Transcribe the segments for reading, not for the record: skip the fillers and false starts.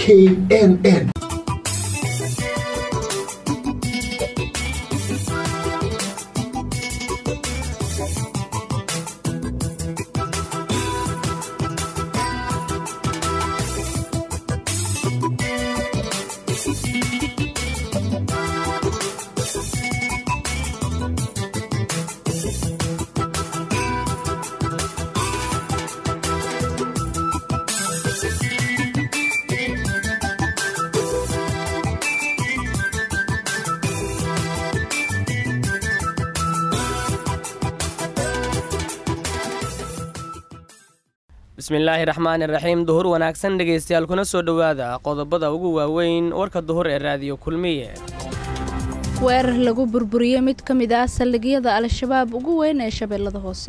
KNN. bismillaahi raxmaani raxiim duhur wanaagsan dhegaystayaal kuna soo dhowaada qodobada ugu waaweyn warka duhur ee raadiyo kulmiye weerar lagu burburiyey mid ka mid ah saldhigyada al-shabaab ugu weyn ee shabeellada hoose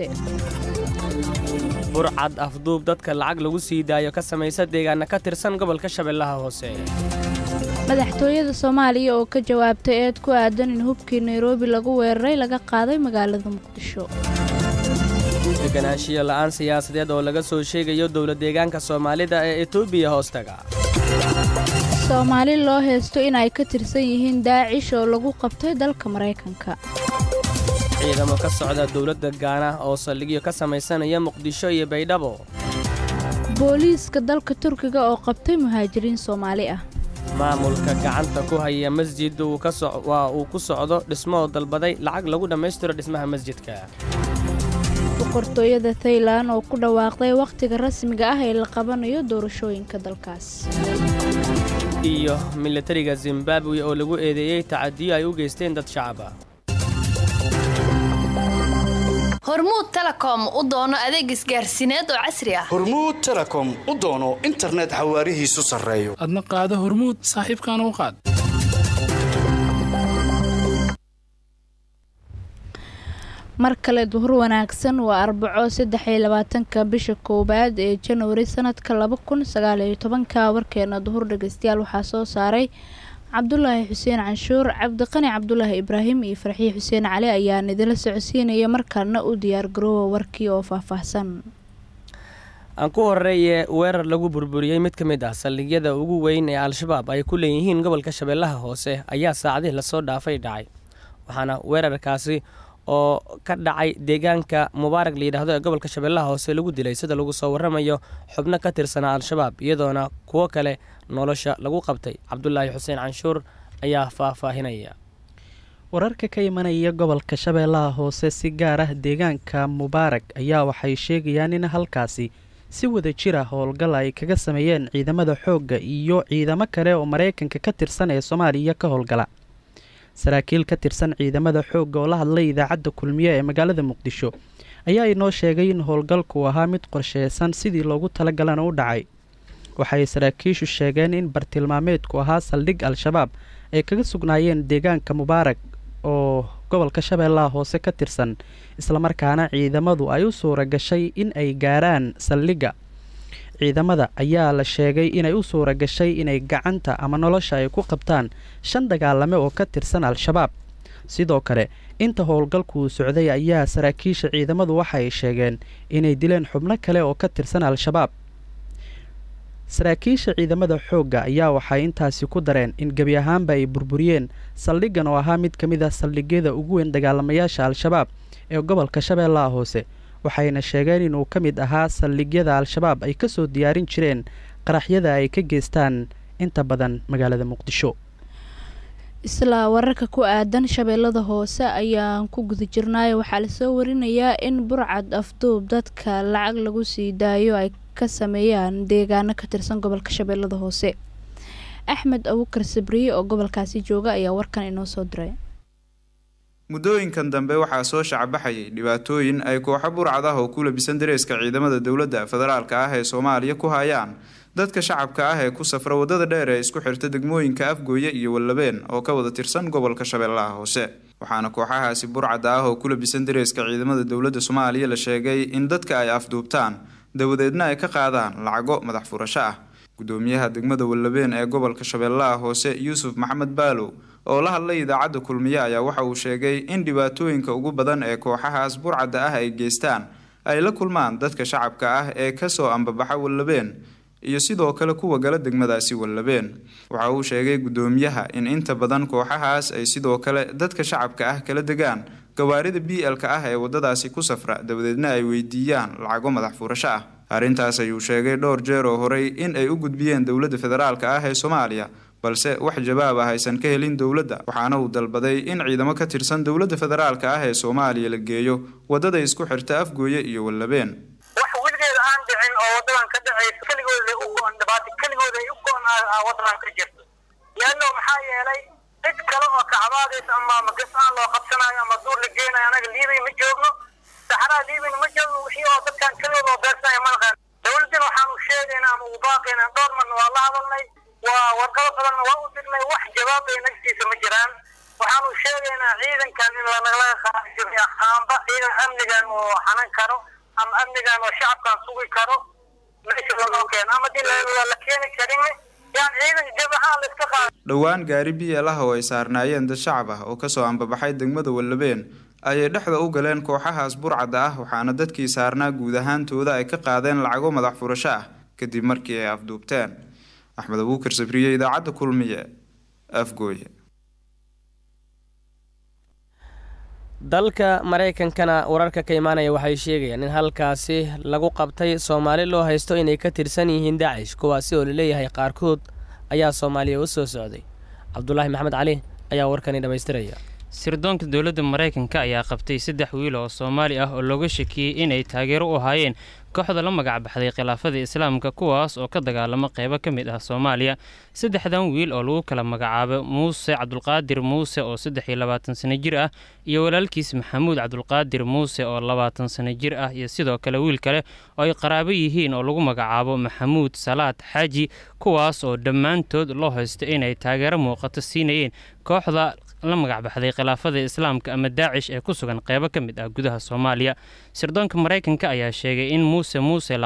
burcad afduub dadka lacag lagu sii daayo ka samaysa deegaana ka tirsan gobolka shabeellaha hoose madaxtooyada soomaaliya oo ka jawaabtay eed ku aadan in hubkii nairobi lagu weeraray laga qaaday magaalada muqdisho deganaanshiyo la'aan siyaasadeed oo laga soo sheegayo dowlad deegaanka soomaalida ee etoobiya hoostaga soomaali loo heesto inay ka tirsan yihiin daacish oo lagu qabtay dalka maraykanka ciidamo ka socda dowladda gaana oo saldhigyo ka samaysanaya muqdisho iyo baydhabo booliiska dalka turkiga oo qabtay muhaajiriin soomaali ah maamulka gacanta ku haya masjid uu ku socdo dhismoo dalbaday lacag lagu dhammaystiro dhismaha masjidka boqortooyada thailand oo ku dhawaaqday wakhtiga rasmiga ah ee la qabanayo doorashooyinka dalkaas iyo militariga zimbabwe oo lagu eedeeyey tacadiyo ay u geysteen dad shacaba hormuud telecom u doono adeeg isgaarsiineed oo casri ah hormuud telecom u doono internet xawaarihiisu sarreeyo adna qaado hormuud saaxiibkaana u qaad mar kale duhur wanaagsan waa arbaco 23 bisha koowaad ee January sanadka 2019 warkeena duhur dhageystayaal waxaa soo saaray Cabdullaahi Xuseen Canshuur Cabdiqani Cabdullaahi Ibraahim iyo Farxii Xuseen Cali ayaa idila socodsiinaya markaana u diyaar garoow warkii oo faahfaahsan aan ku horeeyay weerar lagu burburiyay mid ka mid ah saldhigyada ugu weyn ee al-shabaab ay ku leeyihiin gobolka shabeellaha hoose ayaa saacadii la soo dhaafay dhacay waxaana weerarkaasi oo ka dhacay deegaanka Mubaarak la yiraahdo ee gobolka shabeellaha hoose lagu dilay sida lagu soo waramayo xubno ka tirsan al-shabaab iyadoona kuwa kale nolosha lagu qabtay Cabdullaahi Xuseen Canshuur ayaa faahfaahinaya wararka ka imanaya gobolka shabeellaha hoose si gaar ah deegaanka Mubaarak ayaa waxay sheegayaan in halkaasi si wada jir ah howlgal ay kaga sameeyeen ciidamada xoogga iyo ciidamo kale oo Mareykanka ka tirsan ee Soomaaliya ka howlgala saraakiil ka tirsan ciidamada xoogga oo la hadlay idaacadda kulmiye ee magaalada muqdisho ayaa inoo sheegay in howlgalku ahaa mid qorsheysan sidii loogu talagalana u dhacay waxay saraakiishu sheegeen in bartilmaameedku ahaa saldhig al-shabaab ay kaga sugnaayeen deegaanka Mubaarak oo gobolka shabeellaha hoose ka tirsan islamarkaana ciidamadu ay u suura gashay in ay gaaraan saldhigga ciidamada ayaa la sheegay inay u suura gashay inay gacanta ama nolosha ay ku qabtaan 5 dagaalame oo ka tirsan al-shabaab sidoo kale inta howlgalku socday ayaa saraakiisha ciidamadu waxay sheegeen inay dileen xubno kale oo ka tirsan al-shabaab saraakiisha ciidamada xoogga ayaa waxay intaasi ku dareen in gebi ahaanba ay burburiyeen saldhiggan oo ahaa mid ka mid ah saldhigyada ugu weyn dagaalamayaasha al-shabaab ee gobolka shabeellaha hoose waxayna sheegeen inuu ka mid ahaa saldhigyada al-shabaab ay ka soo diyaarin jireen qaraxyada ay ka geystaan inta badan magaalada muqdisho isla wararka ku aadan shabeellada hoose ayaan ku guda jirnay waxaa la soo warinayaa in burcad afduub dadka lacag lagu sii daayo ay ka sameeyaan deegaano ka tirsan gobolka shabeellada hoose Axmed Abukar Sabriye oo gobolkaasi jooga ayaa warkan inoo soo diray muddooyinkan dambe waxaa soo shacbaxayay dhibaatooyin ay kooxo burcad ah oo ku labisan dareeska ciidamada dowladda federaalka ah ee Soomaaliya ku hayaan dadka shacabka ah ee ku safra wadada dheer ee isku xirta degmooyinka Afgooye iyo Wallabeen oo ka wada tirsan gobolka Shabeellaha Hoose waxaana kooxahaasi burcad ah oo ku labisan dareeska ciidamada dowladda Soomaaliya la sheegay in dadka ay afduubtaan dawadeedna ay ka qaadaan lacago madax furasho ah gudoomiyaha degmada Wallabeen ee gobolka Shabeellaha Hoose Yuusuf Maxamed Baalo oo la hadlay idaacadda kulmiye ayaa waxa uu sheegay in dhibaatooyinka ugu badan ee kooxahaas burcadda ah ay geystaan ay la kulmaan dadka shacabka ah ee ka soo ambabaxa Wallabeen iyo sidoo kale kuwa gala degmadaasi Wallabeen. Waxa uu sheegay gudoomiyaha in inta badan kooxahaas ay sidoo kale dadka shacabka ah kala degaan gawaarida BL-ka ah ee wadadaasi ku safra dabadeedna ay weydiiyaan lacago madax furasho ah. Arrintaas ayuu sheegay dhowr jeer oo horey in ay u gudbiyeen dowladda federaalka ah ee Soomaaliya balse wax jawaab ah aysan ka helin dowladda. Waxaana uu dalbaday in ciidamo ka tirsan dowladda federaalka ah ee Soomaaliya la geeyo wadada isku xirta Afgooye iyo Wallabeen. wax weligeed aan dhicin oo wadadan ka dhacaysa kaligooda u go'an dhibaato kaligooda ay u go'an wadadan ka jirto yaano maxaa yeelay cid kale oo kacbaadaysa ama magasaan loo qabsanayo ama duur la geenayo anaga liibay ma joogno saxaraha liibay ma joogno wixii oo dadkan kaligooda oo beersanaya ma naqaan dowladdan waxaan u sheegaynaa ama u baaqaynaa dhowr marna waa la hadalnay waa warqado badanna waa u dirnay wax jawaab ay nagtiisa ma jiraan waxaan u sheegaynaa ciidankan in laga qaado ahaanba ciidan amnigan oo xanan karo ama amnigan oo shacabkan sugi karo meesha loo keeno ama dil la keeni karin yani ciidan jabahaan la iska qaado. Dhowaan gaari BL ah oo ay saarnaayeen dad shacab ah oo kasoo ambabaxay degmada Wallabeen ayay dhexda u galeen kooxahaas burcada ah waxaana dadkii saarnaa guud ahaantooda ay ka qaadeen lacago madax furasho ah kadib markii ay afduubteen. Axmed Abuukar Sabriye, idaacadda Kulmiye, Afgooye. dalka Mareykankana wararka ka imaanaya waxay sheegayaan in halkaasi lagu qabtay Soomaali loo haysto inay ka tirsan yihiin Daesh kuwaasi oo leeyahay qaarkood ayaa Soomaaliya u soo socday. Cabdullaahi Maxamed Cali ayaa warkani dhameystiraya. sirdoonka dowladda Mareykanka ayaa qabtay 3 wiil oo Soomaali ah oo looga shakiyay inay taageero u hayeen kooxda la magac baxday khilaafada Islaamka kuwaas oo ka dagaalama qaybo ka mid ah Soomaaliya. 3 wiil oo lagu kala magacaabo Muuse Cabdulqaadir Muuse oo 23 sano jir ah iyo walaalkiis Maxamuud Cabdulqaadir Muuse oo 20 sano jir ah iyo sidoo kale wiil kale oo ay qaraabo yihiin oo lagu magacaabo Maxamuud Salaad Xaaji kuwaas oo dhammaantood loo haysto inay taageero muuqato siinayeen kooxda la magac baxday khilaafada Islaamka ama Daesh ee ku sugan qaybo ka mid ah gudaha Soomaaliya. Sirdoonka Mareykanka ayaa sheegay in Muuse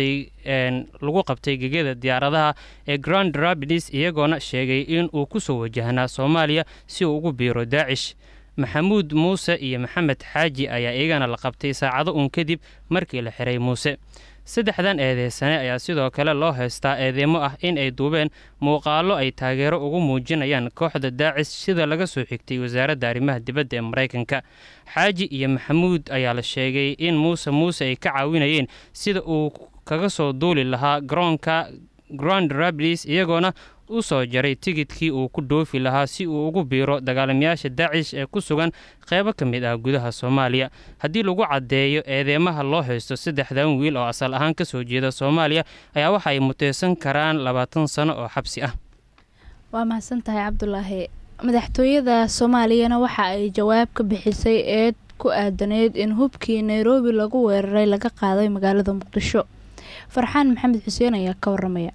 lagu qabtay gegada diyaaradaha ee Grand Rapids iyagoona sheegay in uu ku soo wajahnaa Soomaaliya si uu ugu biiro Daesh. Maxamuud Muuse iyo Maxamed Xaaji ayaa iyagana la qabtay saacado kadib markii la xiray Muuse. 3 eedeysane ayaa sidoo kale loo haystaa eedeymo ah in ay duubeen muuqaalo ay taageero ugu muujinayaan kooxda Daesh sida laga soo xigtay wasaaradda arrimaha dibadda ee Mareykanka. Xaaji iyo Maxamuud ayaa la sheegay in Muuse ay ka caawinayeen sida uu kaga soo duuli lahaa garoonka Grand Rapids iyagoona u soo jaray tigidhkii uu ku dhoofi lahaa si uu ugu biiro dagaalamayaasha Daesh ee ku sugan qaybo ka mid ah gudaha Soomaaliya. Haddii lagu cadeeyo eedeymaha loo haysto 3 wiil oo asal ahaan ka soo jeeda Soomaaliya ayaa waxa ay muteysan karaan 20 sano oo xabsi ah. waa mahadsantahay Cabdullaahi. madaxtooyada Soomaaliyana waxa ay jawaab ka bixisay eed ku aadaneed in hubkii Nairobi lagu weeraray laga qaaday magaalada Muqdisho. Farxaan Maxamed Xuseen ayaa ka waramaya.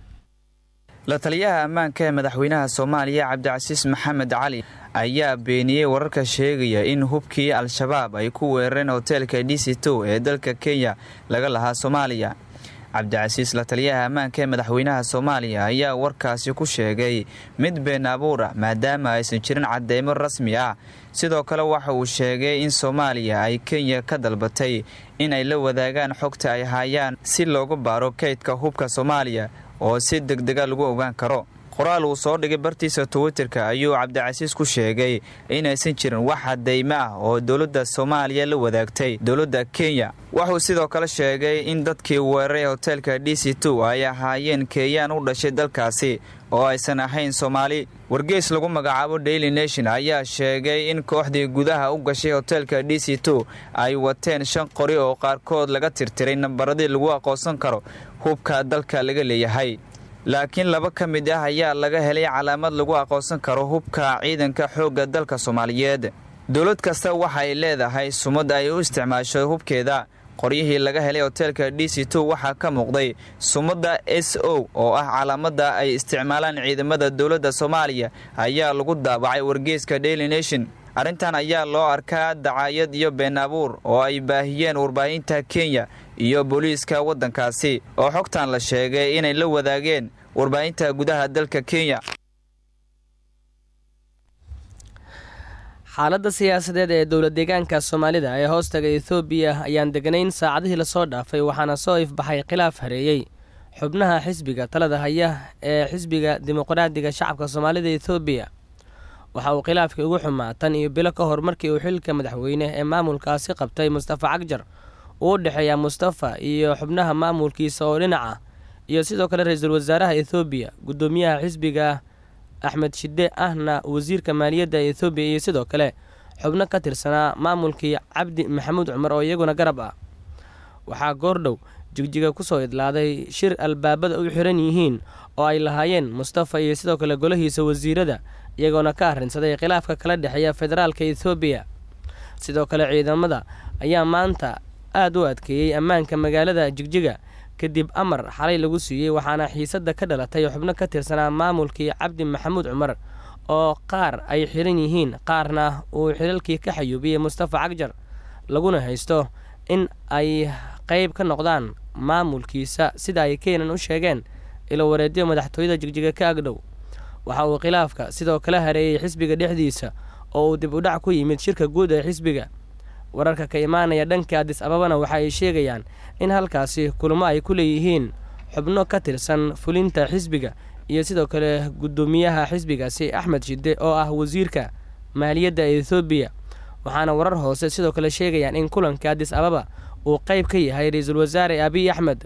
la taliyaha ammaanka ee madaxweynaha Soomaaliya Cabdicasiis Maxamed Cali ayaa beeniyay wararka sheegaya in hubkii Al-Shabaab ay ku weerareen hotelka DC2 ee dalka Kenya laga lahaa Soomaaliya. Cabdicasiis la taliyaha ammaanka ee madaxweynaha Soomaaliya ayaa warkaasi ku sheegay mid been abuur ah maadaama aysan jirin cadeymo rasmi ah. sidoo kale waxa uu sheegay in Soomaaliya ay Kenya ka dalbatay in ay la wadaagaan xogta ay hayaan si loogu baaro kaydka hubka Soomaaliya oo si degdeg ah lagu ogaan karo. qoraal uu soo dhigay bartiisa Twitterka ayuu Cabdicasiis ku sheegay in aysan jirin wax cadeymo ah oo dawladda Soomaaliya la wadaagtay dawladda Kenya. wuxuu sidoo kale sheegay in dadkii weeraray hotelka DC2 ay ahaayeen Kenyaan u dhashay dalkaasi oo aysan ahayn Soomaali. wargeys lagu magacaabo Daily Nation ayaa sheegay in kooxdii gudaha u gashay hotelka DC2 ay wateen 5 qori oo qaarkood laga tirtiray nambaradii lagu aqoonsan karo hubka dalka laga leeyahay. laakiin 2 ka mid ah ayaa laga helay calaamad lagu aqoonsan karo hubka ciidanka xoogga dalka Soomaaliyeed. dawlad kasta waxa ay leedahay sumad ay u isticmaasho hubkeeda. qoryihii laga helay hotelka DC2 waxaa ka muuqday sumada SO oo ah calaamada ay isticmaalaan ciidamada dawladda Soomaaliya ayaa lagu daabacay wargeyska Daily Nation. arrintan ayaa loo arkaa dacaayad iyo been abuur oo ay baahiyeen warbaahinta Kenya iyo booliiska waddankaasi oo xogtan la sheegay inay la wadaageen warbaahinta gudaha dalka Kenya. xaaladda siyaasadeed ee dowlad deegaanka Soomaalida ee hoostaga Ethiopia ayaan deganayn saacadihii la soo dhaafay waxaana soo ifbaxay khilaaf hareeyay xubnaha xisbiga talada haya ee xisbiga dimuqraadiga shacabka soomaalida Itoobiya. Waxa uu khilaafkii ugu xumaa tan iyo bilo ka hor markii uu xilka madaxweyne ee maamulkaasi qabtay Mustafa Cagjar uu dhexeeya Mustafa iyo xubnaha maamulkiisa oo dhinaca iyo sidoo kale ra'iisul wasaaraha Itoobiya gudoomiyaha xisbiga Axmed Shide ahna wasiirka maaliyadda Itoobiya iyo sidoo kale xubno ka tirsanaa maamulkii Cabdi Maxamuud Cumar oo iyaguna garab ah. Waxaa goordhow jigjiga ku soo idlaaday shir albaabada u xiran yihiin oo ay lahaayeen Mustafa iyo sidoo kale golahiisa wasiirada iyagoona ka arrinsaday khilaafka kala dhexeeya federaalka Itoobiya. Sidoo kale ciidamada ayaa maanta aad u adkeeyay ammaanka magaalada Jigjiga kadib amar xalay lagu siiyay waxaana xiisada ka dhalatay xubno ka tirsanaa maamulkii Cabdi Maxamuud Cumar oo qaar ay xiran yihiin qaarna uu xilalkii ka xayuubiyay Mustafa Cagjar laguna haysto in ay qayb ka noqdaan maamulkiisa sida ay keenan u sheegeen ilo wareediyo madaxtooyada Jigjiga ka agdhow. Waxa uu khilaafka sidoo kale hareeyay xisbiga dhexdiisa oo uu dib u dhac ku yimid shirka guud ee xisbiga. Wararka ka imaanaya dhanka Addis Ababana waxa ay sheegayaan in halkaasi kulamo ay ku leeyihiin xubno ka tirsan fulinta xisbiga iyo sidoo kale gudoomiyaha xisbigaasi Axmed Shide oo ah wasiirka maaliyadda Itoobiya. Waxaana warar hoose sidoo kale sheegayaan in kulanka Addis Ababa uu qayb ka yahay ra'iisul wasaare Abiy Ahmed.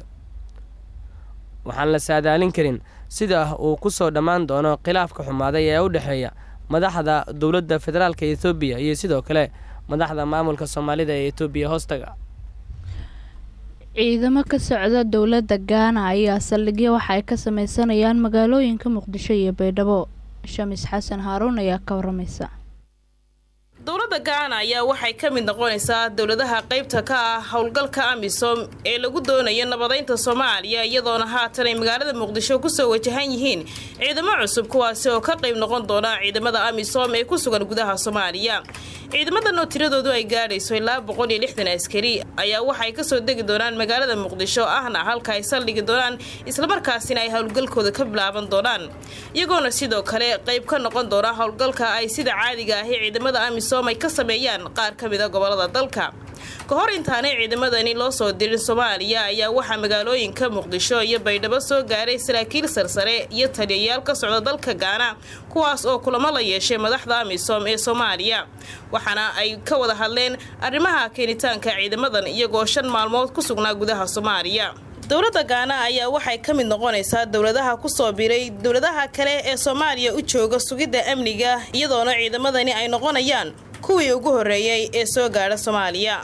waxaan la saadaalin karin sida uu ku soo dhammaan doono khilaafka xumaaday ee u dhexeeya madaxda dowladda federaalka Itoobiya iyo sidoo kale madaxda maamulka Soomaalida ee Itoobiya hoostaga. ciidamo ka socda dowladda Ghana ayaa saldhigyo waxa ay ka sameysanayaan magaalooyinka Muqdisho iyo Baydhabo. Shamis Xasan Haaruun ayaa ka waramaysa. dowladda Ghana ayaa waxay ka mid noqonaysaa dowladaha qaybta ka ah howlgalka AMISOM ee lagu doonayo nabadeynta Soomaaliya iyadoona haatan ay magaalada Muqdisho ku soo wajahan yihiin ciidamo cusub kuwaas oo ka qayb noqon doona ciidamada AMISOM ee ku sugan gudaha Soomaaliya. ciidamadan oo tiradoodu ay gaadhayso ilaa 160 askari ayaa waxay ka soo degi doonaan magaalada Muqdisho ahna halka ay saldhigi doonaan isla markaasina ay howlgalkooda ka bilaaban doonaan iyagoona sidoo kale qayb ka noqon doona howlgalka ay sida caadiga ah ciidamada AMISOM ay ka sameeyaan qaar ka mid ah gobolada dalka. ka hor intaanay ciidamadani loo soo dirin Soomaaliya ayaa waxa magaalooyinka Muqdisho iyo Baydhabo soo gaaray saraakiil sarsare iyo taliyayaal ka socda dalka Ghana kuwaas oo kulamo la yeeshay madaxda AMISOM ee Soomaaliya waxaana ay ka wada hadleen arrimaha keenitaanka ciidamadan iyagoo 5 maalmood ku sugnaa gudaha Soomaaliya. dowladda Ghana ayaa waxay ka mid noqonaysaa dowladaha ku soo biiray dowladaha kale ee Soomaaliya u jooga sugidda amniga iyadoona ciidamadani ay noqonayaan kuwii ugu horeeyay ee soo gaadha Soomaaliya.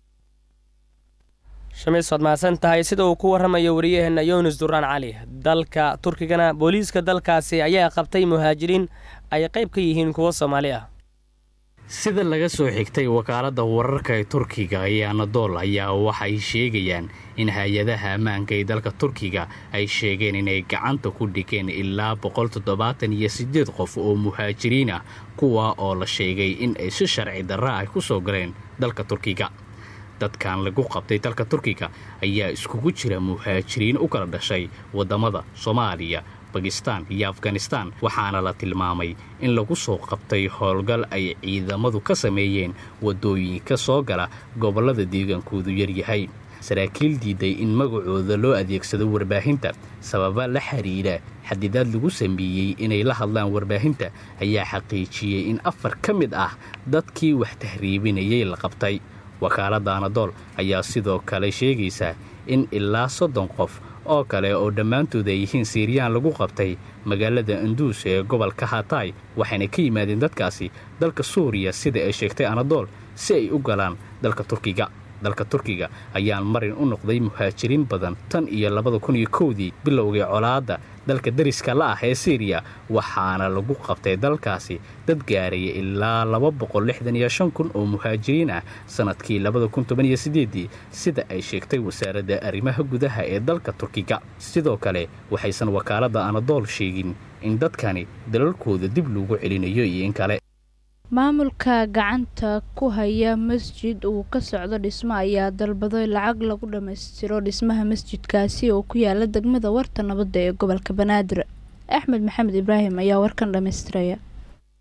Shamis waad mahadsan tahay sida uu ku waramayo wariyaheena Yunus Duraan Cali. dalka Turkigana booliiska dalkaasi ayaa qabtay muhaajiriin ay qayb ka yihiin kuwa Soomaali ah. sida laga soo xigtay wakaaladda wararka ee Turkiga ee Anadolu ayaa waxay sheegayaan in hay'adaha ammaanka ee dalka Turkiga ay sheegeen inay gacanta ku dhigeen ilaa 178 qof oo muhaajiriin ah kuwa oo la sheegay in ay si sharci darro ah ku soo galeen dalka Turkiga. dadkan lagu qabtay dalka Turkiga ayaa iskugu jira muhaajiriin u kala dhashay wadamada Soomaaliya, Pakistan iyo Afghanistan waxaana la tilmaamay in lagu soo qabtay howlgal ay ciidamadu ka sameeyeen wadooyinka soo gala gobolada deegaankoodu yar yahay. saraakiil diiday in magacooda loo adeegsado warbaahinta sababa la xiriira xadidaad lagu sameeyay inay la hadlaan warbaahinta ayaa xaqiijiyay in 4 ka mid ah dadkii wax tahriibinayay la qabtay. wakaaladda Anadolu ayaa sidoo kale sheegaysa in ilaa 30 qof oo kale oo dhammaantood ay yihiin Siiriyaan lagu qabtay magaalada Andus ee gobolka Hatay waxayna ka yimaadeen dadkaasi dalka Suuriya sida ay sheegtay Anadolu si ay u galaan dalka Turkiga. dalka Turkiga ayaa marin u noqday muhaajiriin badan tan iyo 2001 bilowgii colaadda dalka dariska la ah ee Syria waxaana lagu qabtay dalkaasi dad gaaraya ilaa 265,000 oo muhaajiriin ah sanadkii 2018 sida ay sheegtay wasaaradda arrimaha gudaha ee dalka Turkiga. sidoo kale waxaysan wakaaladda Anadolu sheegin in dadkani dalalkooda dib loogu celinayo iyo in kale. maamulka gacanta ku haya masjid uu ka socdo dhismo ayaa dalbaday lacag lagu dhameystiro dhismaha masjidkaasi oo ku yaala degmada Warta Nabadda ee gobolka Banaadir. Axmed Maxamed Ibraahim ayaa warkan dhameystiraya.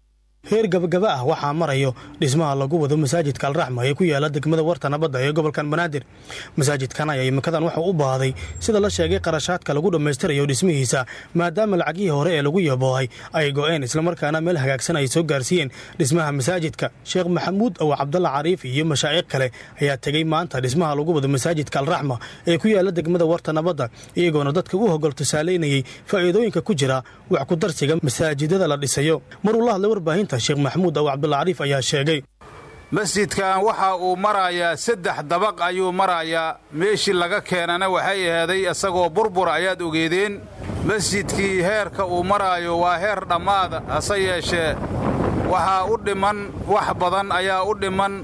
heer gabagaba ah waxaa marayo dhismaha lagu wado masaajidka alraxma ee ku yaala degmada warta nabadda ee gobolkan banaadir masaajidkan ayaa imikadan wuxuu u baahday sida la sheegay qarashaadka lagu dhammaystirayo dhismihiisa maadaama lacagihii hore ee lagu yaboohay ay go'een islamarkaana meel hagaagsan ay soo gaarsiiyeen dhismaha masaajidka sheekh maxamuud awa cabdalla cariif iyo mashaa'iq kale ayaa tegey maanta dhismaha lagu wado masaajidka alraxma ee ku yaala degmada warta nabadda iyagoona dadka u hogol tusaalaynayay faa'iidooyinka ku jira wax ku darsiga masaajidada la dhisayo maruu la hadlay warbaahinta sheekh maxamuud aw cabdulla cariif ayaa sheegay masjidkan waxa uu marayaa 3 dabaq ayuu marayaa meeshii laga keenana waxay ahaday isagoo burbur ayaad ogeedeen masjidkii heerka uu maraayo waa heer dhammaada hase yeeshee waxaa u dhiman wax badan ayaa u dhiman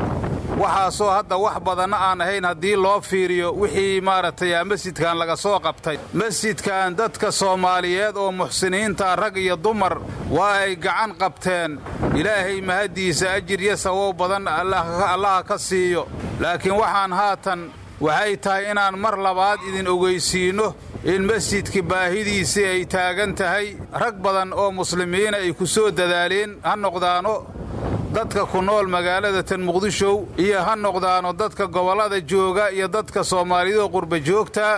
waxaasoo hadda wax badanna aan ahayn haddii loo fiiriyo wixii maaragtay masjidkan laga soo qabtay masjidkan dadka soomaaliyeed oo muxsiniinta rag iyo dumar waa ay gacan qabteen ilaahay mahadiisa ajir iyo sawow badan allaha ka siiyo laakiin waxaan haatan waxay tahay inaan mar labaad idin ogeysiinno in masjidka baahidiisii ay taagan tahay rag badan oo muslimiina ay ku soo dadaaleen ha noqdaano dadka ku nool magaalada tan muqdisho iyo ha noqdaano dadka gobolada jooga iyo dadka Soomaaliyeed oo qurba joogta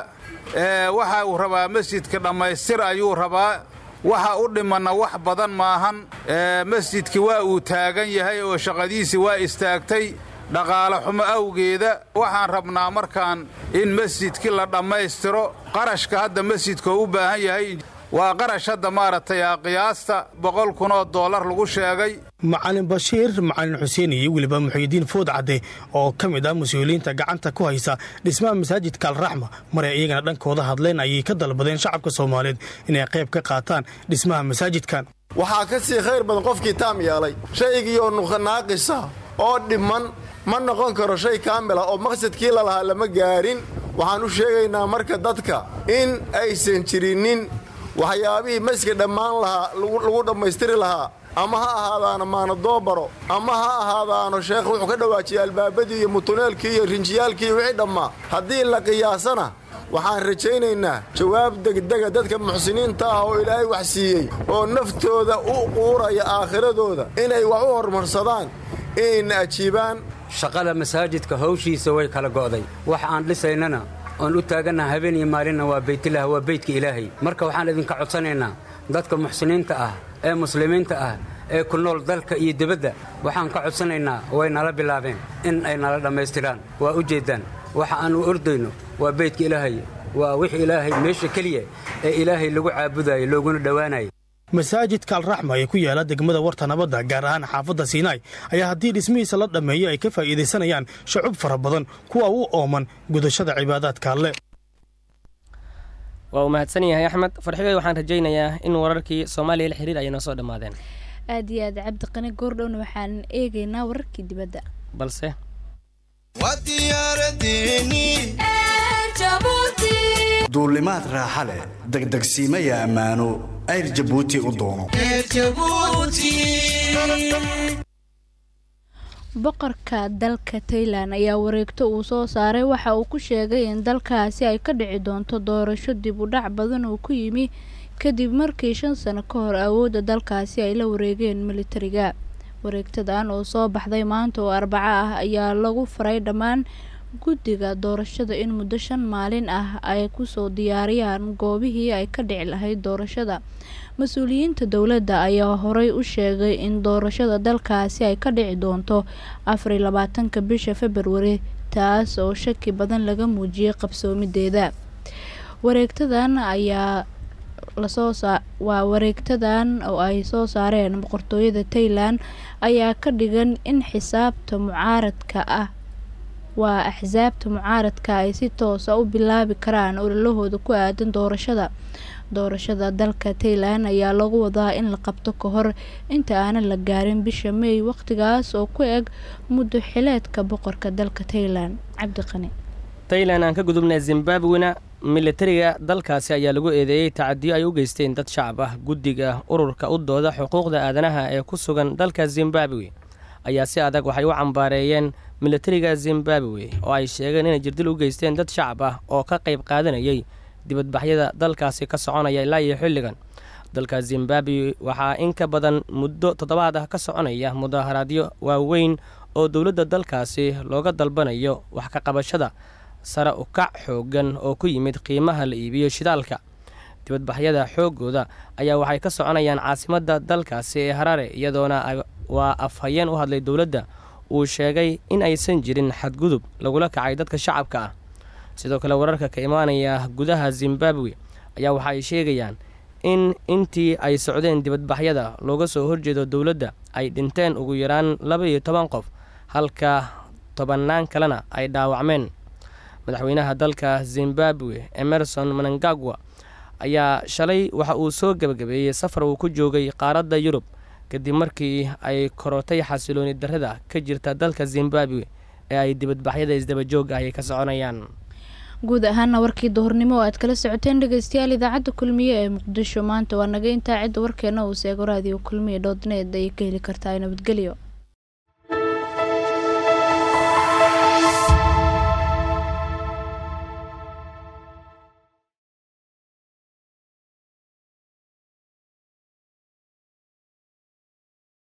waxa uu rabaa masjidka dhamaystir ayuu rabaa waxa u dhimana wax badan maahan masjidki waa uu taagan yahay oo shaqadiisi waa istaagtay dhaqaale xumo awgeeda waxaan rabnaa markaan in masjidki la dhamaystiro qarashka hadda masjidka u baahan yahay waa qarash hadda maaragtay qiyaasta $100,000 lagu sheegay macalin bashiir macalin xuseen iyo weliba muxyidiin food cadde oo ka mid ah mas-uuliyiinta gacanta ku haysa dhismaha masaajidka alraxma maray iyagana dhankooda hadleen ayay ka dalbadeen shacabka Soomaaliyeed inay qayb ka qaataan dhismaha masaajidkan waxaa ka sii khayr badan qofkii taam yeelay shaygii oo nuqanaaqisa oo dhiman ma noqon karo shay kaamila oo maqsadkii la lahaa lama gaarin waxaan u sheegaynaa marka dadka in aysan jirinin waxyaabihii masjidka dhammaan lahaa lagu dhammaystiri lahaa ama ha ahaadaano maanadoobaro ama ha ahaadaano sheekh wuxuu ka dhawaajiyay albaabadii iyo mutuneelkii iyo rinjiyaalkii wixii dhammaa haddii la qiyaasana waxaan rajaynaynaa jawaab degdega dadka muxsiniinta ah oo ilaahay wax siiyey oo naftooda u quuraya aakhiradooda inay wax u horumarsadaan inayna ajiibaan shaqada masaajidka hawshiisa way kala go'day wax aan dhisaynana oon u taagannaha habeen iyo maalinna waa baytilah waa beydka ilaahay marka waxaan idinka codsanaynaa dadka muxsiniinta ah ee muslimiinta ah ee ku nool dalka iyo dibadda waxaan ka codsanaynaa way nala bilaabeen in ay nala dhammaystiraan waa u jeeddaan waxa aan u ordayno waa beydka ilaahay waa wix ilaahay meesha keliya ee ilaahay lagu caabudayo looguna dhowaanayo masaajidka alraxma ee ku yaala degmada warta nabadda gaar ahaan xaafadda Siinaay ayaa haddii dhismihiisa la dhameeyo ay ka faa'iideysanayaan shacab fara badan kuwa u ooman gudashada cibaadaadka alle waa u mahadsan yahay axmed farxigay waxaan rajaynayaa in wararkii Soomaaliya la xiriir ay noo soo dhamaadeen aad iyo aad cabdi qani goordhown waxaan eegaynaa wararkii dibadda balse duulimaad raaxa leh degdegsiimaya ammaano ayr Jabuuti u doono boqorka dalka Thailand ayaa wareegto uu soo saaray waxa uu ku sheegay in dalkaasi ay ka dhici doonto doorasho dib u dhac badan oo ku yimi kadib markii 5 sano ka hor awoodda dalkaasi ay la wareegeen militariga wareegtadan oo soo baxday maanta oo Arbaca ah ayaa lagu faray dhammaan guddiga doorashada in muddo 5 maalin ah ay ku soo diyaariyaan goobihii ay ka dhici lahayd doorashada mas-uuliyiinta dawladda ayaa horay u sheegay in doorashada dalkaasi ay ka dhici doonto 24 bisha February taas oo shaki badan laga muujiyay qabsoomideeda wareegtadan ayaa wareegtadan oo ay soo saareen boqortooyada Thailand ayaa ka dhigan in xisaabta mucaaradka ah waa axsaabta mucaaradka ay si toos ah u bilaabi karaan ololahooda ku aadan doorashada dalka Thailand ayaa lagu wadaa in la qabto ka hor inta aanan la gaarin bisha May waqtigaas oo ku eg muddo xileedka boqorka dalka Thailand cabdi qani Thailand aan ka gudubnay Zimbabwe-na militariga dalkaasi ayaa lagu eedeeyay tacadiyo ay u geysteen dad shacab ah guddiga ururka u dooda xuquuqda aadanaha ee ku sugan dalka Zimbabwe ayaa si adag waxay u cambaareeyeen militariga Zimbabwe oo ay sheegeen inay jirdil u geysteen dad shacab ah oo ka qayb qaadanayay dibadbaxyada dalkaasi ka soconaya ilaa iyo xilligan dalka zimbabwe waxaa in ka badan muddo toddobaad ah ka soconaya mudaharaadyo waaweyn oo dowladda dalkaasi looga dalbanayo wax ka qabashada sare u kac xooggan oo ku yimid qiimaha la iibiyo shidaalka. dibadbaxyada xoogooda ayaa waxay ka soconayaan caasimadda dalkaasi ee Harare, iyadoona waa afhayeen u hadlay dowladda uu sheegay in aysan jirin xadgudub lagula kacay dadka shacabka ah. sidoo kale wararka ka imaanaya gudaha Zimbabwe ayaa waxay sheegayaan in intii ay socdeen dibadbaxyada looga soo horjeedo dowladda ay dhinteen ugu yaraan 12 qof halka 10 kalena ay dhaawacmeen. madaxweynaha dalka Zimbabwe Emmerson Mnangagwa ayaa shalay waxa uu soo gabagabeeyay safar uu ku joogay qaaradda Yurub kadib markii ay korotay xasilooni darrada ka jirta dalka Zimbabwe ee ay dibadbaxyada isdaba joog ah ka soconayaan. guud ahaana warkii duhurnimo oo aad kala socoteen dhageystayaal idaacadda kulmiye ee Muqdisho maanta waa naga intaa cid warkeena uu seego raadiyo kulmiye.net ay ka heli kartaa nabadgelyo.